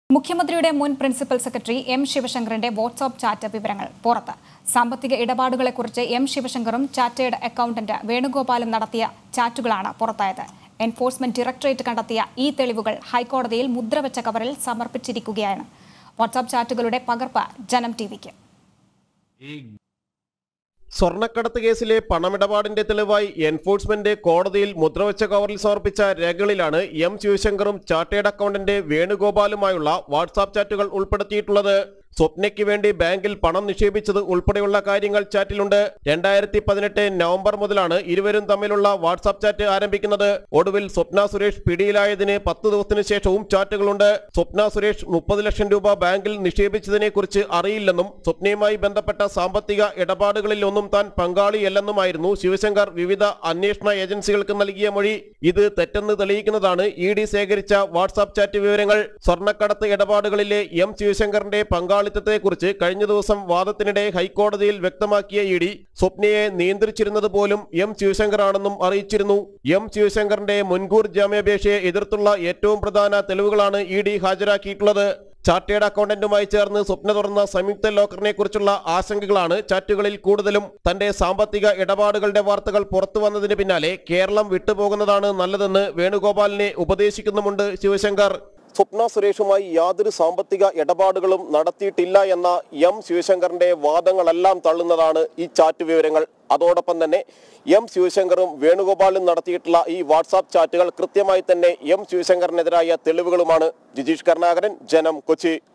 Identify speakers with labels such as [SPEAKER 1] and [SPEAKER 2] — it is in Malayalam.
[SPEAKER 1] മുഖ്യമന്ത്രിയുടെ മുൻ പ്രിൻസിപ്പൽ സെക്രട്ടറി എം ശിവശങ്കറിന്റെ വാട്സ്ആപ്പ് ചാറ്റ് വിവരങ്ങൾ പുറത്ത്. സാമ്പത്തിക ഇടപാടുകളെക്കുറിച്ച് എം ശിവശങ്കറും ചാർട്ടേഡ് അക്കൗണ്ടന്റ് വേണുഗോപാലും നടത്തിയ ചാറ്റുകളാണ് പുറത്തായത്. എൻഫോഴ്സ്മെന്റ് ഡയറക്ടറേറ്റ് കണ്ടെത്തിയ ഈ തെളിവുകൾ ഹൈക്കോടതിയിൽ മുദ്രവെച്ച കവറിൽ സമർപ്പിച്ചിരിക്കുകയാണ്. വാട്സ്ആപ്പ് ചാറ്റുകളുടെ പകർപ്പ് ജനം ടിവിക്ക്.
[SPEAKER 2] സ്വർണ്ണക്കടത്ത് കേസിലെ പണമിടപാടിന്റെ തെളിവായി എൻഫോഴ്സ്മെന്റ് കോടതിയിൽ മുദ്രവെച്ച കവറിൽ സമർപ്പിച്ച രേഖകളിലാണ് എം ശിവശങ്കറും ചാർട്ടേഡ് അക്കൗണ്ടന്റ് വേണുഗോപാലുമായുള്ള വാട്സാപ്പ് ചാറ്റുകൾ ഉൾപ്പെടുത്തിയിട്ടുള്ളത്. സ്വപ്നയ്ക്ക് വേണ്ടി ബാങ്കിൽ പണം നിക്ഷേപിച്ചത് ഉൾപ്പെടെയുള്ള കാര്യങ്ങൾ ചാറ്റിലുണ്ട്. 2018 നവംബർ മുതലാണ് ഇരുവരും തമ്മിലുള്ള വാട്സാപ്പ് ചാറ്റ് ആരംഭിക്കുന്നത്. ഒടുവിൽ സ്വപ്ന സുരേഷ് പിടിയിലായതിന് 10 ദിവസത്തിന് ശേഷവും ചാറ്റുകളുണ്ട്. സ്വപ്ന സുരേഷ് 30 ലക്ഷം രൂപ ബാങ്കിൽ നിക്ഷേപിച്ചതിനെ കുറിച്ച് അറിയില്ലെന്നും സ്വപ്നയുമായി ബന്ധപ്പെട്ട സാമ്പത്തിക ഇടപാടുകളിൽ ഒന്നും താൻ പങ്കാളിയല്ലെന്നുമായിരുന്നു ശിവശങ്കർ വിവിധ അന്വേഷണ ഏജൻസികൾക്ക് നൽകിയ മൊഴി. ഇത് തെറ്റെന്ന് തെളിയിക്കുന്നതാണ് ഇഡി ശേഖരിച്ച വാട്സാപ്പ് ചാറ്റ് വിവരങ്ങൾ. സ്വർണ്ണക്കടത്ത് ഇടപാടുകളിലെ എം ശിവശങ്കറിന്റെ പങ്കാളിത്തത്തെക്കുറിച്ച് കഴിഞ്ഞ ദിവസം വാദത്തിനിടെ ഹൈക്കോടതിയിൽ വ്യക്തമാക്കിയ ഇഡി സ്വപ്നയെ നിയന്ത്രിച്ചിരുന്നത് പോലും എം ശിവശങ്കറാണെന്നും അറിയിച്ചിരുന്നു. എം ശിവശങ്കറിന്റെ മുൻകൂർ ജാമ്യാപേക്ഷയെ എതിർത്തുള്ള ഏറ്റവും പ്രധാന തെളിവുകളാണ് ഇഡി ഹാജരാക്കിയിട്ടുള്ളത്. ചാർട്ടേഡ് അക്കൗണ്ടന്റുമായി ചേർന്ന് സ്വപ്ന തുറന്ന സംയുക്ത ലോക്കറിനെ കുറിച്ചുള്ള ആശങ്കകളാണ് ചാറ്റുകളിൽ കൂടുതലും. തന്റെ സാമ്പത്തിക ഇടപാടുകളുടെ വാർത്തകൾ പുറത്തു വന്നതിന് പിന്നാലെ കേരളം വിട്ടുപോകുന്നതാണ് നല്ലതെന്ന് വേണുഗോപാലിനെ ഉപദേശിക്കുന്നുമുണ്ട് ശിവശങ്കർ. സ്വപ്ന സുരേഷുമായി യാതൊരു സാമ്പത്തിക ഇടപാടുകളും നടത്തിയിട്ടില്ല എന്ന എം ശിവശങ്കറിന്റെ വാദങ്ങളെല്ലാം തള്ളുന്നതാണ് ഈ ചാറ്റ് വിവരങ്ങൾ. അതോടൊപ്പം തന്നെ എം ശിവശങ്കറും വേണുഗോപാലും നടത്തിയിട്ടുള്ള ഈ വാട്സാപ്പ് ചാറ്റുകൾ കൃത്യമായി തന്നെ എം ശിവശങ്കറിനെതിരായ തെളിവുകളുമാണ്. ജിജീഷ് കരുണാകരൻ, ജനം, കൊച്ചി.